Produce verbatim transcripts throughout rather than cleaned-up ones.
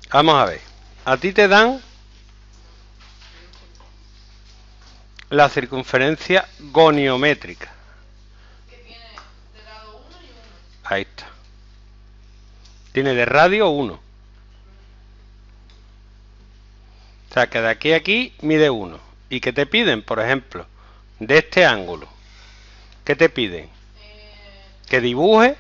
Vamos a ver. A ti te dan la circunferencia goniométrica. Que tiene de lado uno y uno. Ahí está. Tiene de radio uno. O sea, que de aquí a aquí mide uno. ¿Y qué te piden? Por ejemplo, de este ángulo. ¿Qué te piden? Eh, Que dibuje.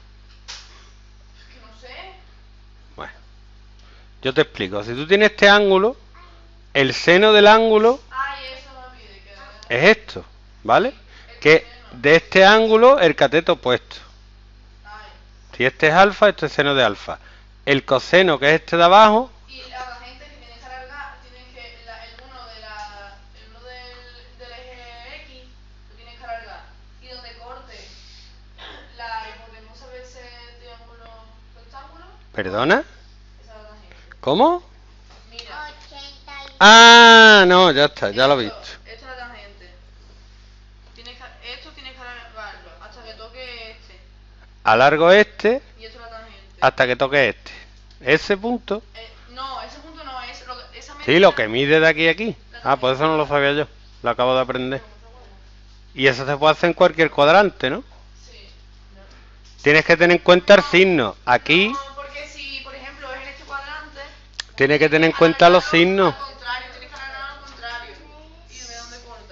que no sé. Bueno, yo te explico. Si tú tienes este ángulo, el seno del ángulo Ay, eso me pide. Que es esto, ¿vale? Que de este ángulo el cateto opuesto. Ay. Si este es alfa, esto es seno de alfa. El coseno, que es este de abajo, Y a la gente que tiene que alargar, tiene que la, el uno de la, el uno del, del eje X lo tiene que alargar. Y donde corte la hipotenusa de ese triángulo rectángulo. ¿perdona? Esa es la tangente. ¿Cómo? Mira. Ah, no, ya está, ya lo he Esto, visto. Esta es la tangente. Tiene que, esto tienes que alargarlo hasta que toque este. Alargo este Y esto es la tangente. hasta que toque este. Ese punto. Eh, no, ese punto no es. Lo, esa medida, Sí, lo que mide de aquí a aquí. Ah, pues eso no lo sabía yo. Lo acabo de aprender. Y eso se puede hacer en cualquier cuadrante, ¿no? Sí. Tienes que tener en cuenta el signo. Aquí No, porque si, por ejemplo, es en este cuadrante. tienes que tener en cuenta los signos. Al contrario, tienes que alargarlo al contrario. Y ve dónde corta.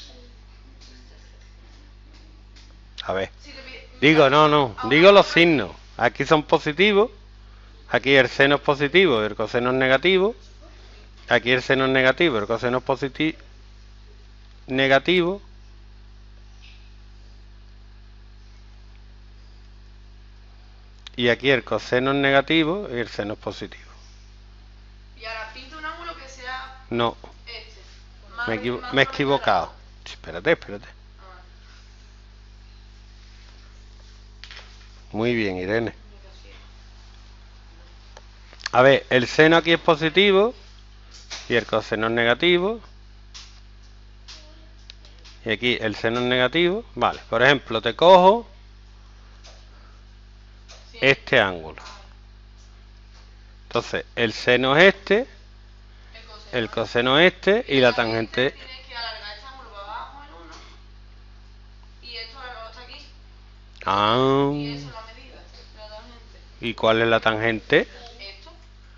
A ver. Si te pide- Digo, no, no. Digo los signos. Aquí son positivos. Aquí el seno es positivo y el coseno es negativo. Aquí el seno es negativo, el coseno es positivo. Negativo. Y aquí el coseno es negativo y el seno es positivo. Y ahora pinta un ángulo que sea No, este. me, equivo me he equivocado. Espérate, espérate. Ah, Muy bien, Irene. A ver, el seno aquí es positivo y el coseno es negativo. Y aquí el seno es negativo. Vale, por ejemplo, te cojo sí. este ángulo. Entonces, el seno es este, El coseno. el coseno es este y la tangente. Tienes que alargar este ángulo para abajo en uno. Y esto hasta aquí. Ah, Y eso es la medida de la tangente. ¿y cuál es la tangente? Esto.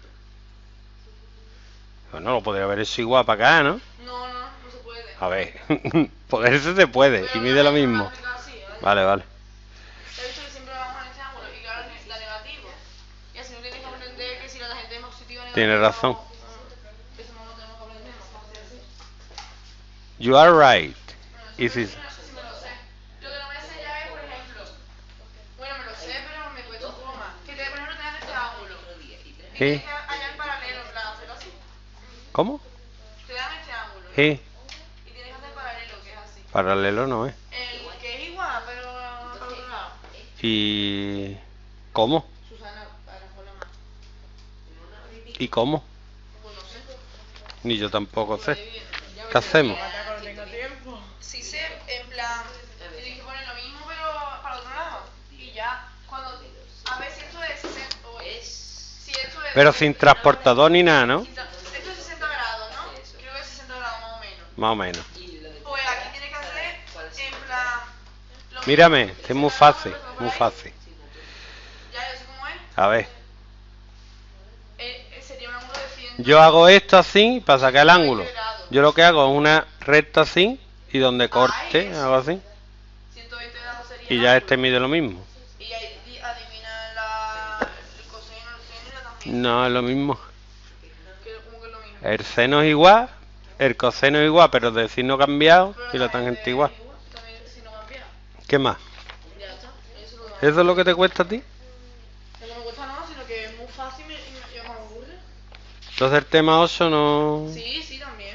Bueno, lo podría haber hecho igual para acá, ¿no? No, no, no se puede. A ver, poderse se puede y mide lo mismo. Vale, vale. He visto que siempre vamos en este ángulo y claro, la negativa. Y así no tienes que aprender que si la tangente es positiva o negativa. Tienes razón. Eso no lo tenemos que aprender, no fácil así. You are right. Bueno, Y eso si- sí me lo sé. Lo que no me sé ya es, por ejemplo, bueno, me lo sé, pero me cuesta un poco más. Que te, por ejemplo, te dan este ángulo. Y tienes ¿Sí? que hallar el paralelo, en plan, hacerlo así. ¿Cómo? Te dan este ángulo. Sí, Y tienes que hacer paralelo, que es así. paralelo no es. El que es igual, pero para otro lado. ¿Y cómo? Susana, para la más. ¿Y cómo? Pues no sé. Ni yo tampoco sé. ¿Qué hacemos? Sí sé, en plan, tienes que poner lo mismo pero para otro lado. Y ya, cuando, a ver si esto es sesenta, o es, si esto es... Pero sin transportador ni nada, ¿no? sin tra- Esto es sesenta grados, ¿no? Creo que es sesenta grados más o menos. Más o menos. Pues aquí tienes que hacer, en plan... lo Mírame, mismo, que es muy sesenta fácil, grados, por muy ahí. fácil. Ya, yo sé cómo es. A ver, Eh, eh, sería un ángulo de cien. yo hago esto así para sacar el ángulo. Yo lo que hago es una recta así y donde corte hago así. ciento veinte grados sería Y el ya ángulo. este mide lo mismo. Y ahí di- adivina la, el coseno, el seno y la tangente. No es lo mismo. Que, ¿cómo que es lo mismo? El seno es igual, el coseno es igual, pero de signo cambiado Pero y la tangente es igual. también si no cambia. ¿Qué más? Ya está. Eso lo ¿Eso es lo que te cuesta a ti? No me gusta nada, sino que es muy fácil y me, y me, y me aburre. Entonces el tema ocho no... Sí, sí, también.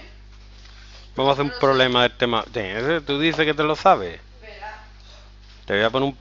Vamos a hacer un problema del tema... Tú dices que te lo sabes. Verá. Te voy a poner un